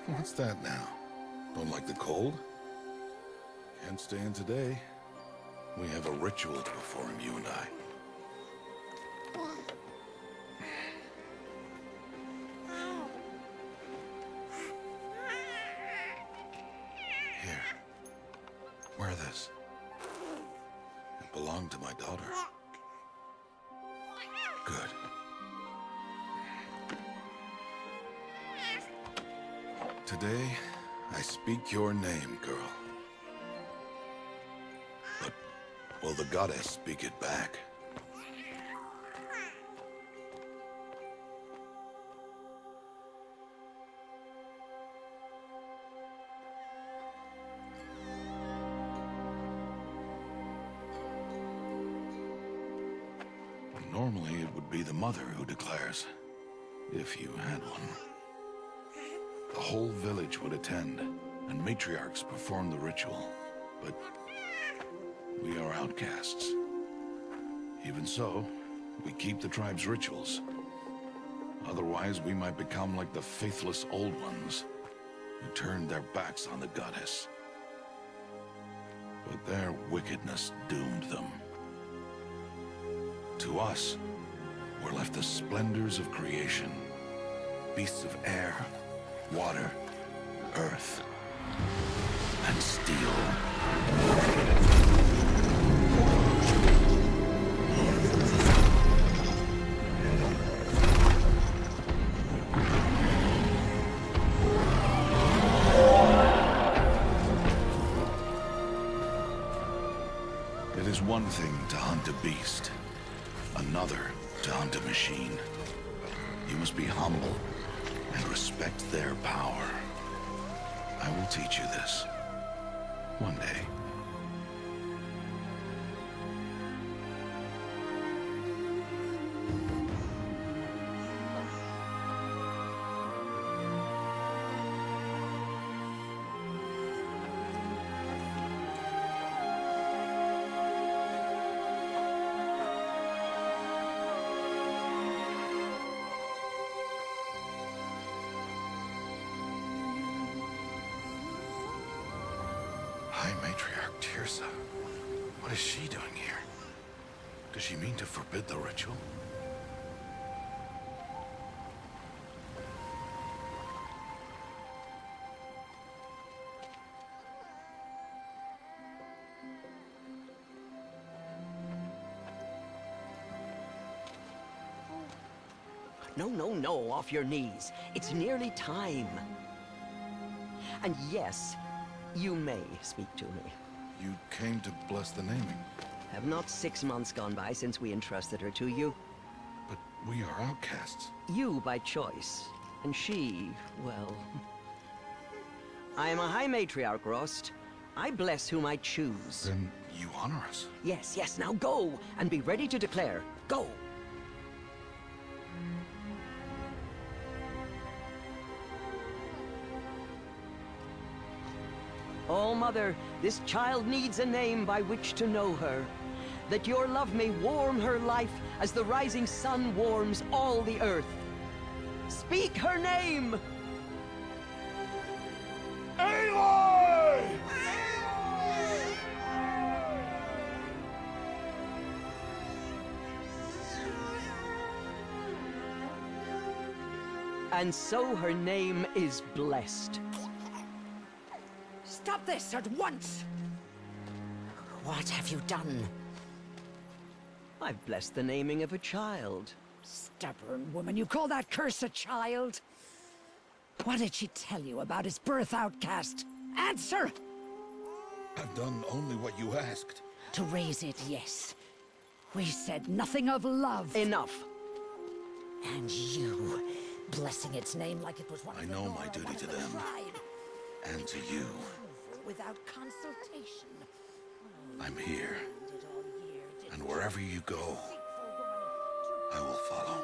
What's that now? Don't like the cold? Can't stay in today. We have a ritual to perform, you and I. Here. Wear this. It belonged to my daughter. Good. Today, I speak your name, girl. But will the goddess speak it back? Normally, it would be the mother who declares, if you had one. The whole village would attend, and matriarchs perform the ritual. But we are outcasts. Even so, we keep the tribe's rituals. Otherwise, we might become like the faithless old ones, who turned their backs on the goddess. But their wickedness doomed them. To us, were left the splendors of creation. Beasts of air, water, earth, and steel. It is one thing to hunt a beast, another to hunt a machine. You must be humble and respect their power. I will teach you this. One day. High Matriarch Tirsa. What is she doing here? Does she mean to forbid the ritual? No, off your knees. It's nearly time. And yes, you may speak to me. You came to bless the naming. Have not 6 months gone by since we entrusted her to you? But we are outcasts. You by choice, and she, well... I am a High Matriarch, Rost. I bless whom I choose. Then you honor us. Yes, now go, and be ready to declare. Go! Oh, Mother, this child needs a name by which to know her. That your love may warm her life as the rising sun warms all the earth. Speak her name! Aloy! And so her name is blessed. Stop this at once! What have you done? I've blessed the naming of a child. Stubborn woman, you call that curse a child? What did she tell you about his birth, outcast? Answer! I've done only what you asked. To raise it, yes. We said nothing of love. Enough. And you, blessing its name like it was one I of the know Nora, my duty one of to the them. tribe. And to you. Without consultation. I'm here. Did all year, did And wherever you go, deceitful woman, I will follow.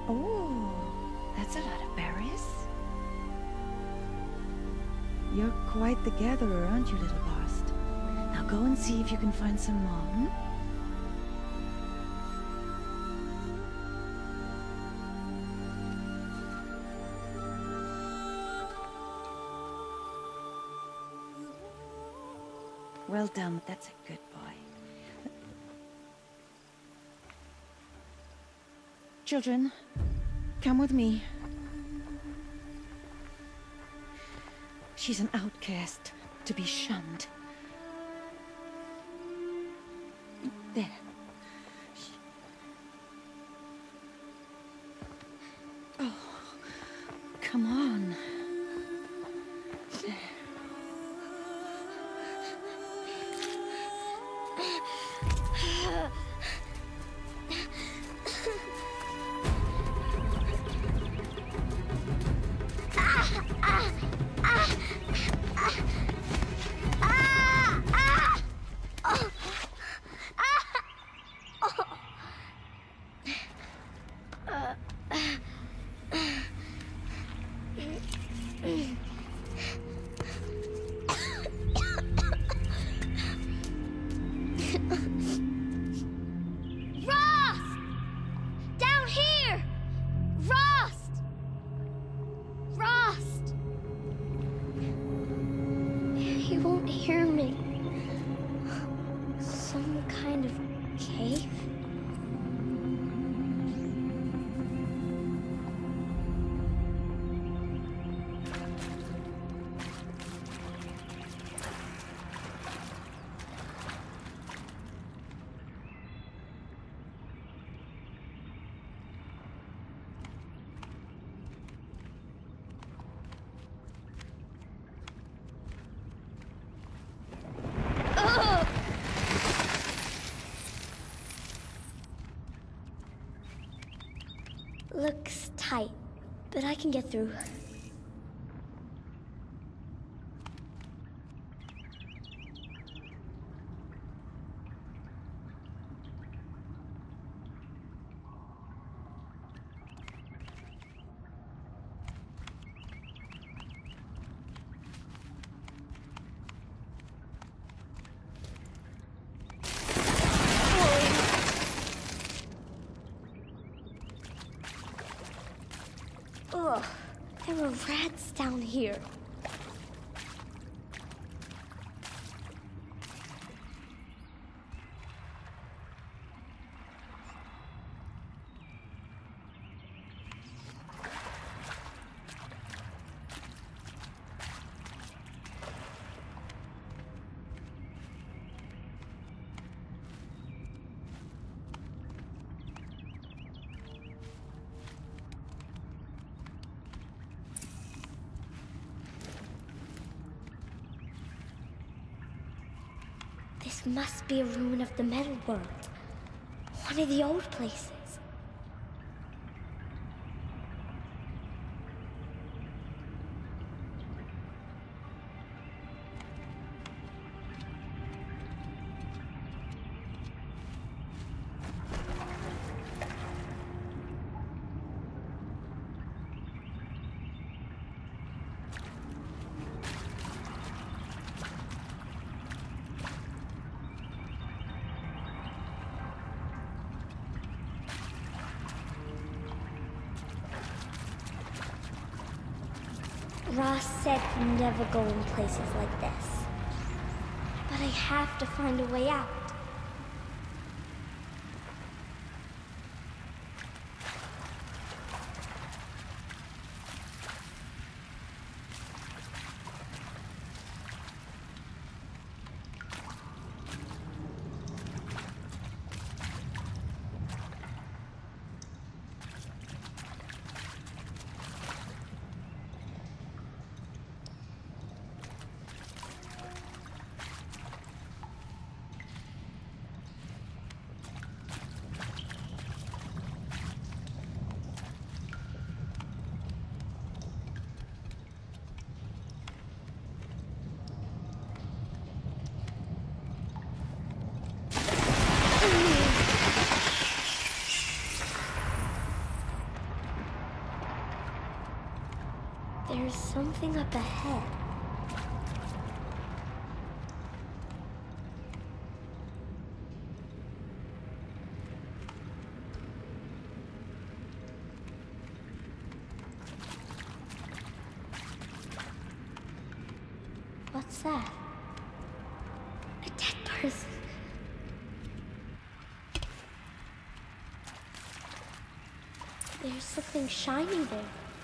Oh, that's a lot of berries. You're quite the gatherer, aren't you, little Bast? Now go and see if you can find some more, hmm? Well done, that's a good boy. Children, come with me. She's an outcast, to be shunned. There. Oh, come on. There. He won't hear me. Some kind of cave? Looks tight, but I can get through. Ugh, there are rats down here. This must be a ruin of the metal world. One of the old places. Ross said never go in places like this. But I have to find a way out. There's something up ahead. What's that? A dead person. There's something shiny there.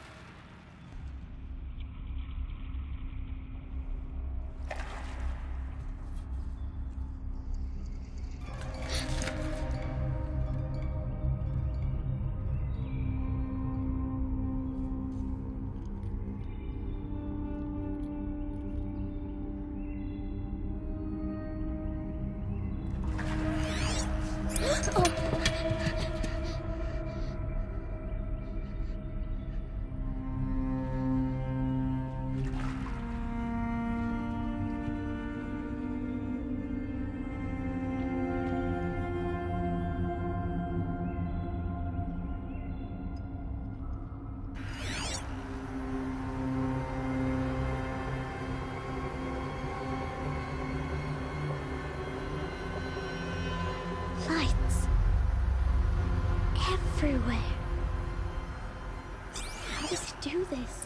Lights. Everywhere. How does it do this?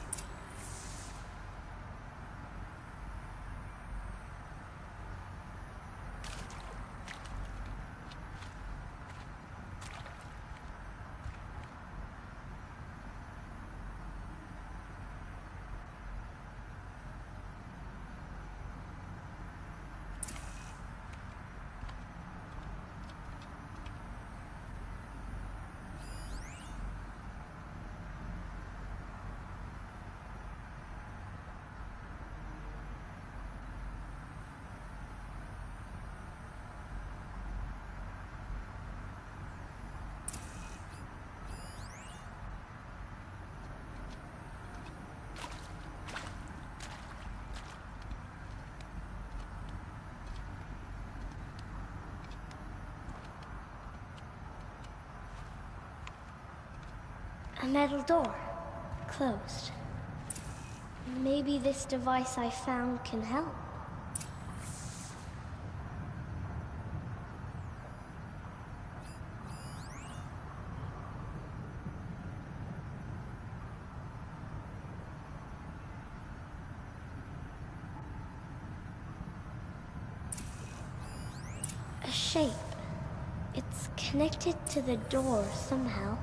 A metal door. Closed. Maybe this device I found can help. A shape. It's connected to the door somehow.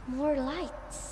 More lights.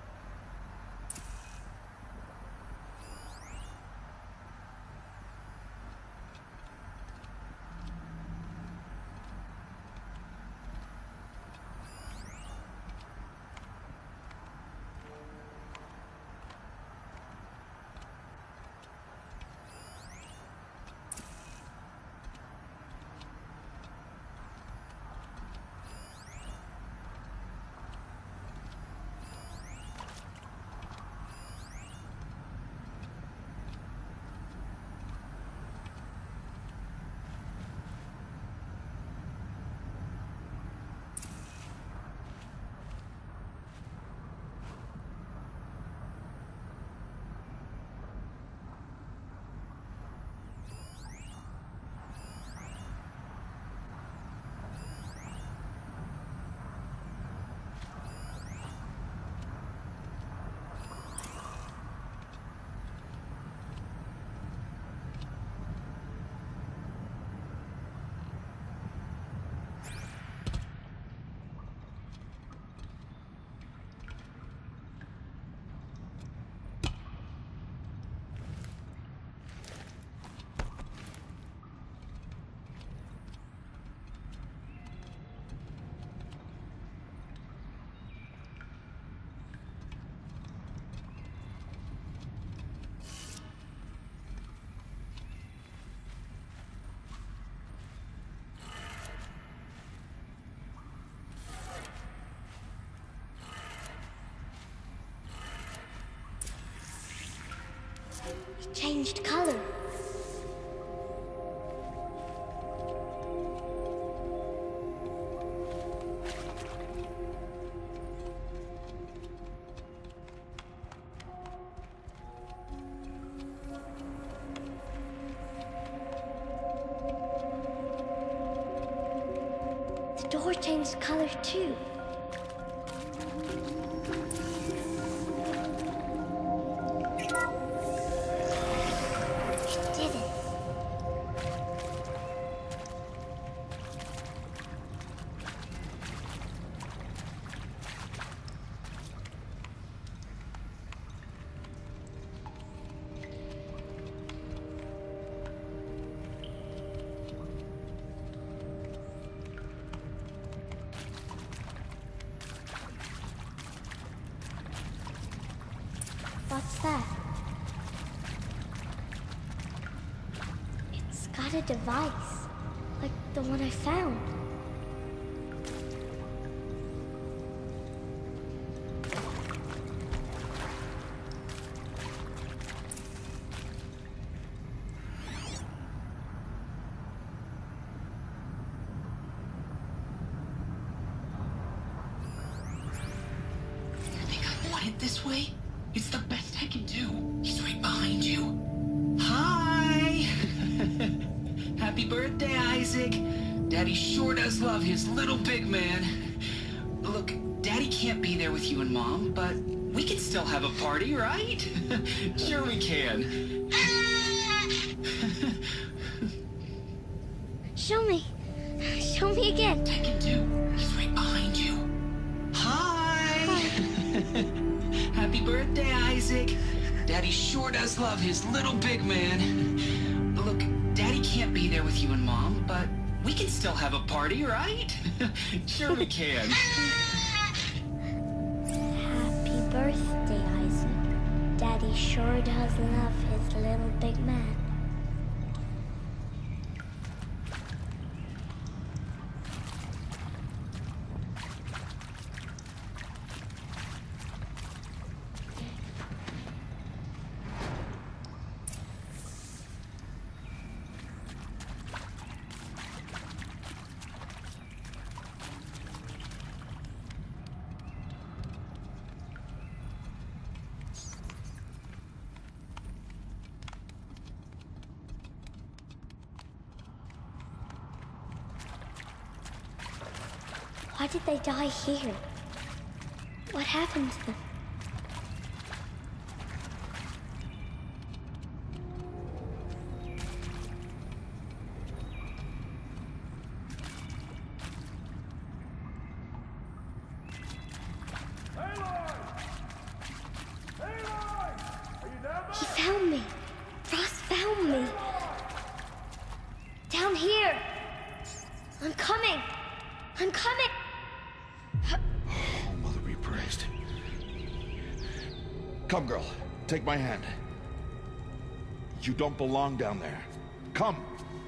It changed color. The door changed color too. It did it. What's that? It's got a device, like the one I found. You think I want it this way? It's the best I can do. He's right behind you. Hi! Happy birthday, Isaac. Daddy sure does love his little big man. Look, Daddy can't be there with you and Mom, but we can still have a party, right? Sure we can. Show me. Show me again. I can do. He's right behind you. Hi! Happy birthday, Isaac. Daddy sure does love his little big man. Look, Daddy can't be there with you and Mom, but we can still have a party, right? Sure we can. Happy birthday, Isaac. Daddy sure does love his little big man. Why did they die here? What happened to them? Come, girl. Take my hand. You don't belong down there. Come!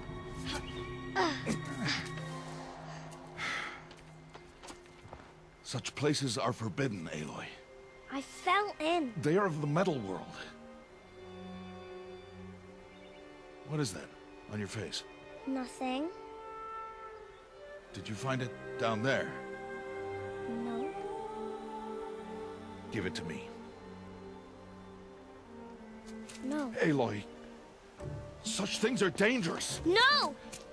Such places are forbidden, Aloy. I fell in. They are of the metal world. What is that on your face? Nothing. Did you find it down there? No. Give it to me. No. Aloy, such things are dangerous. No!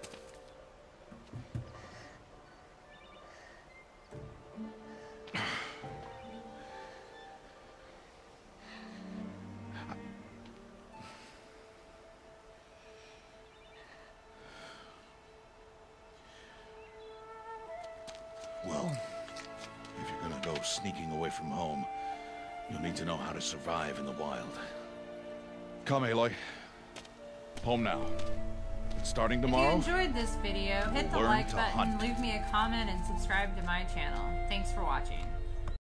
Well, if you're gonna go sneaking away from home, you'll need to know how to survive in the wild. Come, Aloy. Home now. But starting tomorrow... If you enjoyed this video, hit the learn like to button, hunt. leave me a comment, and subscribe to my channel. Thanks for watching.